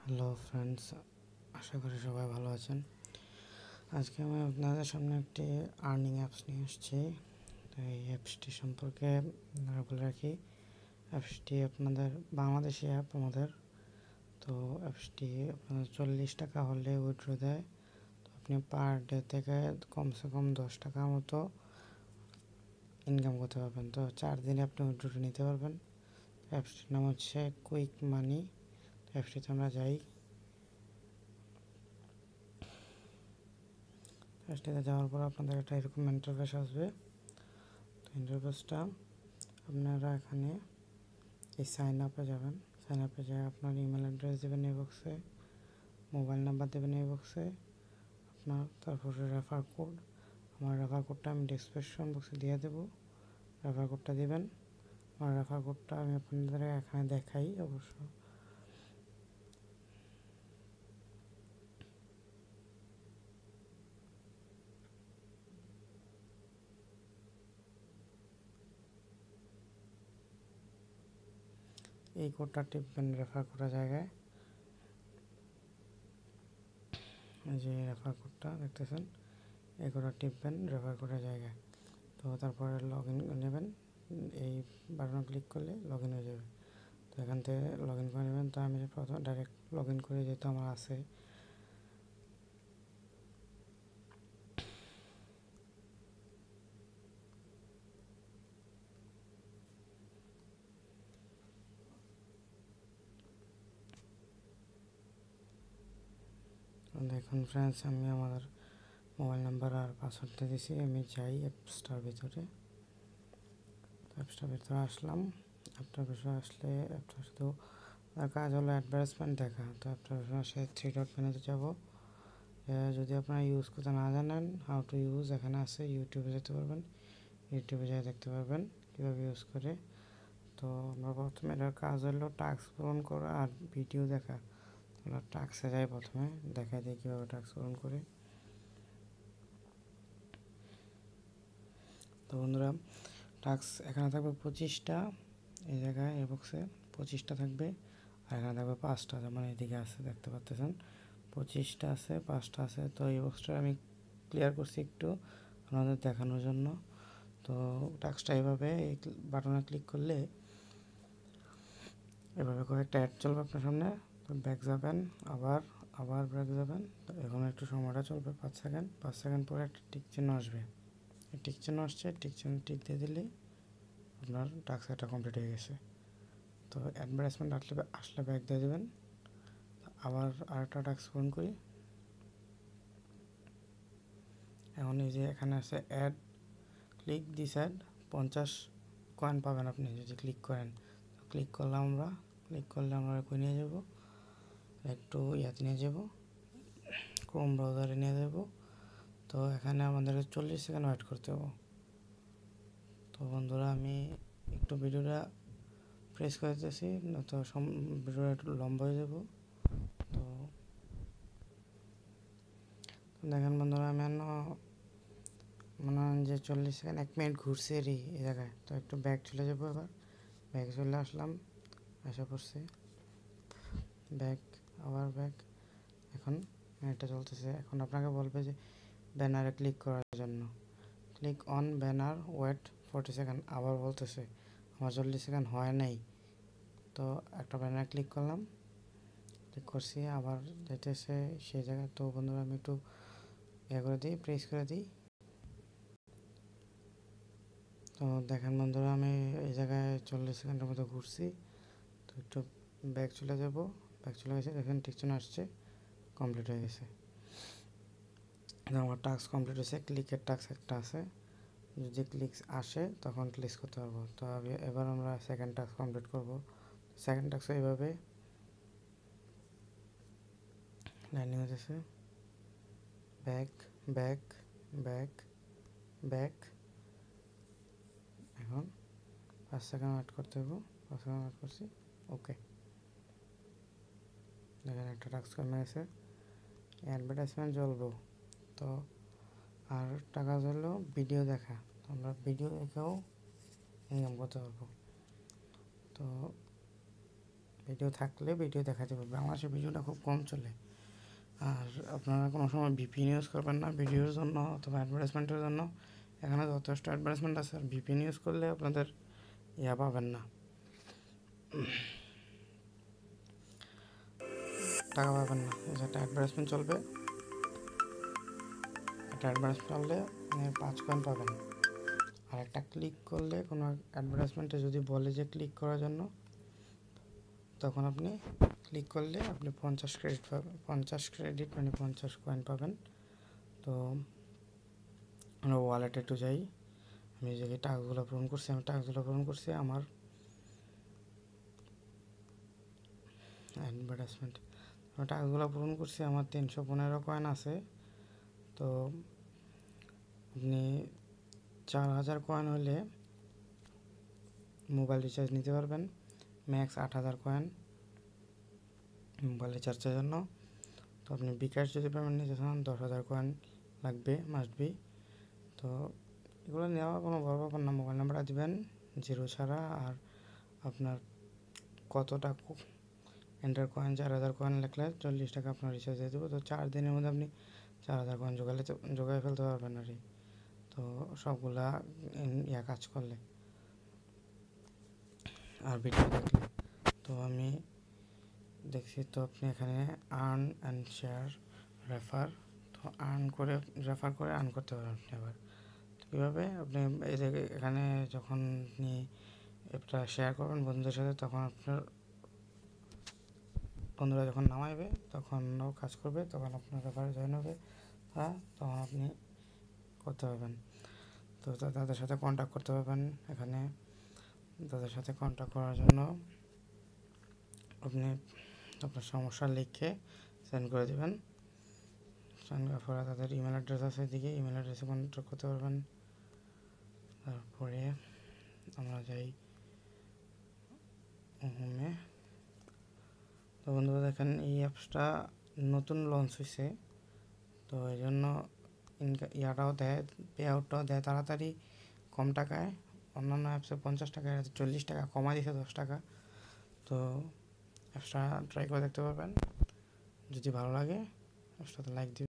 Hello friends, আশা করি সবাই ভালো আছেন। আজকে আমি আপনাদের সামনে একটি আর্নিং অ্যাপস নিয়ে এসেছি। তো এই অ্যাপসটি সম্পর্কে বলে রাখি, অ্যাপসটি আপনাদের বাংলাদেশি অ্যাপ আমাদের। তো অ্যাপসটি আপনাদের 40 টাকা হলে উইথড্র দেয়। তো আপনি পার ডে থেকে কমসে কম 10 টাকার মতো ইনকাম করতে পারবেন। তো 4 দিনে আপনি উইথড্রটা নিতে পারবেন। অ্যাপসটির নাম হচ্ছে কুইক মানি। তো অ্যাপসটিতে আমরা যাই। অ্যাপসটিতে যাওয়ার পর আপনাদের একটা এরকম ইন্টারফেস আসবে। তো ইন্টারফেসটা আপনারা এখানে এই সাইন আপে যাবেন। সাইন আপে যেয়ে আপনার ইমেল অ্যাড্রেস দেবেন এই বক্সে, মোবাইল নাম্বার দেবেন এই বক্সে আপনার, তারপরে রেফার কোড। আমার রেফার কোডটা আমি ডিসক্রিপশন বক্সে দিয়ে দেবো। রেফার কোডটা দেবেন। আমার রেফার কোডটা আমি আপনাদের এখানে দেখাই অবশ্য। এই কোডটা টিপবেন রেফার করার জায়গায়। যে রেফার কোডটা দেখতেছেন, এই কোডটা টিপবেন রেফার করার জায়গায়। তো তারপরে লগ ইন নেবেন, এই বাটনে ক্লিক করলে লগ ইন হয়ে যাবে। তো এখান থেকে লগ ইন করে নেবেন। তো আমি প্রথম ডাইরেক্ট লগ ইন করে, যেহেতু আমার আছে। দেখুন ফ্রেন্ডস, আমি আমার মোবাইল নাম্বার আর পাসওয়ার্ডটা দিয়েছি। আমি যাই অ্যাপসটার ভিতরে। অ্যাপসটার ভিতরে আসলাম। অ্যাপটার ভিতরে আসলে অ্যাপটা শুধু কাজ হলো অ্যাডভার্টাইজমেন্ট দেখা। তো অ্যাপটার ভিতরে আসে 3 ডট মেনুতে যাবো। যদি আপনারা ইউজ করতে না জানেন, হাউ টু ইউজ এখানে আছে, ইউটিউবে যেতে পারবেন। ইউটিউবে যেয়ে দেখতে পারবেন কীভাবে ইউজ করে। তো আমরা প্রথমে এটার কাজ হলো টাস্ক পূরণ করা আর ভিডিও দেখা। আমরা টাস্কে যাই, প্রথমে দেখাই দিই কীভাবে টাস্ক পূরণ করে। তো বন্ধুরা, টাস্ক এখানে থাকবে 25টা। এই জায়গায় এই বক্সে 25টা থাকবে। আর এখানে থাকবে 5টা, যেমন এদিকে আছে দেখতে পাচ্ছেন 25টা আছে, 5টা আছে। তো এই বক্সটা আমি ক্লিয়ার করছি একটু আপনাদের দেখানোর জন্য। তো টাস্কটা এইভাবে এই বাটনে ক্লিক করলে এভাবে কয়েকটা অ্যাড চলবে আপনার সামনে। তো ব্যাক যাবেন, আবার ব্যাক যাবেন। তো এখন একটু সময়টা চলবে 5 সেকেন্ড। 5 সেকেন্ড পরে একটা টিক চিহ্ন আসবে। টিক চিহ্ন আসছে, টিক চিহ্ন টিক দিয়ে দিলে আপনার টাস্ক একটা কমপ্লিট হয়ে গেছে। তো অ্যাডভার্টাইজমেন্ট আসলে ব্যাক দিয়ে দেবেন। আবার আরেকটা টাস্ক পূরণ করি। এখন এই যে এখানে আছে ad, click this ad, 50 coin পাবেন আপনি যদি ক্লিক করেন। ক্লিক করলে আমরা কই নিয়ে যাব, একটু ইয়াতে নিয়ে যাব, ক্রোম ব্রাউজারে নিয়ে যাব। তো এখানে আমাদের 40 সেকেন্ড ওয়েট করতে হবে। তো বন্ধুরা, আমি একটু ভিডিওটা প্রেস করে দিতেছি, তো ভিডিওটা একটু লম্বা হয়ে যাব। তো দেখেন বন্ধুরা, আমি মনে হয় যে 40 সেকেন্ড 1 মিনিট ঘুরছে এই জায়গায়। তো একটু ব্যাক চলে যাবো। এবার ব্যাক চলে আসলাম, আশা করছি ব্যাক, আবার ব্যাক। এখন এটা চলতেছে। এখন আপনাকে বলবে যে ব্যানারে ক্লিক করার জন্য, click on banner, wait 40 second. আবার বলতেছে আমার 40 সেকেন্ড হয় নাই। তো একটা ব্যানার ক্লিক করছি, আবার যেতেছে সেই জায়গায়। তো বন্ধুরা, আমি একটু করে দিই, প্রেস করে দিই। তো দেখেন বন্ধুরা, আমি এই জায়গায় 40 সেকেন্ডের মতো ঘুরছি। তো একটু ব্যাক চলে যাব, ব্যাক চলে গেছে। দেখেন টিক চিহ্ন আসছে, কমপ্লিট হয়ে গেছে। আমার টাস্ক কমপ্লিট হয়েছে। ক্লিকের টাস্ক একটা আছে, যদি ক্লিক আসে তখন ক্লিক করতে পারবো। তো এবার আমরা সেকেন্ড টাস্ক কমপ্লিট করব। সেকেন্ড টাস্ক এইভাবে লাইনিং হতেছে, ব্যাক ব্যাক ব্যাক ব্যাক। এখন 5 সেকেন্ড ওয়েট করতে হবে। 5 সেকেন্ড ওয়েট করছি, ওকে। দেখেন একটা টাস্ক কমে গেছে। অ্যাডভার্টাইজমেন্ট জ্বলবো। তো আর টাকা হলো ভিডিও দেখা। তো আমরা ভিডিও দেখেও ইনকাম করতে পারবো। তো ভিডিও থাকলে ভিডিও দেখাতে পারবে। বাংলাদেশে ভিডিওটা খুব কম চলে। আর আপনারা কোনো সময় ভিপিএন ইউজ করবেন না ভিডিওর জন্য অথবা অ্যাডভার্টাইজমেন্টের জন্য। এখানে যথেষ্ট অ্যাডভার্টাইজমেন্ট আছে, আর ভিপিএন ইউজ করলে আপনাদের পাবেন না, টাকা পাবেন না। যেটা অ্যাডভার্টাইজমেন্ট চলবে, একটা অ্যাডভার্টাইজমেন্ট চললে 5 কয়েন পাবেন। আর একটা ক্লিক করলে কোনো অ্যাডভার্টাইজমেন্টে যদি বলে যে ক্লিক করার জন্য, তখন আপনি ক্লিক করলে আপনি 50 ক্রেডিট পাবেন। 50 ক্রেডিট মানে 50 কয়েন পাবেন। তো আমরা ওয়ালেটে একটু যাই। আমি যে টাকাগুলো পূরণ করছি, আমার অ্যাডভার্টাইজমেন্ট, আমি টাকাগুলো পূরণ করছি, আমার 315 কয়েন আছে। তো আপনি 4000 কয়েন হলে মোবাইল রিচার্জ নিতে পারবেন। ম্যাক্স 8000 কয়েন মোবাইল রিচার্জের জন্য। তো আপনি বিকাশ যদি পেমেন্ট নিতে চান 10,000 কয়েন লাগবে, মাস্ট বি। তো এগুলো নেওয়া কোনো বড় ব্যাপার না। মোবাইল নাম্বারটা দেবেন 0 ছাড়া, আর আপনার কত টাকা এন্টার কয়েন 4000 কয়েন লিখলে 40 টাকা আপনার রিচার্জ দিয়ে দেবো। তো 4 দিনের মধ্যে আপনি 4000 কয়েন জোগাড়ে ফেলতে পারবেন আর কি। তো সবগুলা কাজ করলে আর ভিডিও দেখলে। তো আমি দেখছি, তো আপনি এখানে আর্ন অ্যান্ড শেয়ার রেফার, তো রেফার করে আর্ন করতে পারেন আপনি। আবার কীভাবে আপনি এই যে এখানে যখন আপনি এটা শেয়ার করবেন বন্ধুদের সাথে, তখন আপনার বন্ধুরা যখন নামাইবে তখন কাজ করবে, তখন আপনার রেফারে জয়েন হবে, তখন আপনি করতে পারবেন। তো তাদের সাথে কন্ট্যাক্ট করতে পারবেন। এখানে তাদের সাথে কন্ট্যাক্ট করার জন্য আপনি আপনার সমস্যা লিখে সেন্ড করে দেবেন। সেন্ড করার পরে তাদের ইমেল অ্যাড্রেস আছে, এদিকে ইমেল অ্যাড্রেসে কন্ট্যাক্ট করতে পারবেন। তারপরে আমরা যাই হোমে। তো বন্ধুরা দেখেন, এই অ্যাপসটা নতুন লঞ্চ হয়েছে, তো এই জন্য পে আউটটাও দেয় তাড়াতাড়ি, কম টাকায়। অন্যান্য অ্যাপসে 50 টাকা, 40 টাকা কমা দিয়েছে 10 টাকা। তো অ্যাপসটা ট্রাই করে দেখতে পারবেন। যদি ভালো লাগে অ্যাপসটাতে লাইক দিবেন।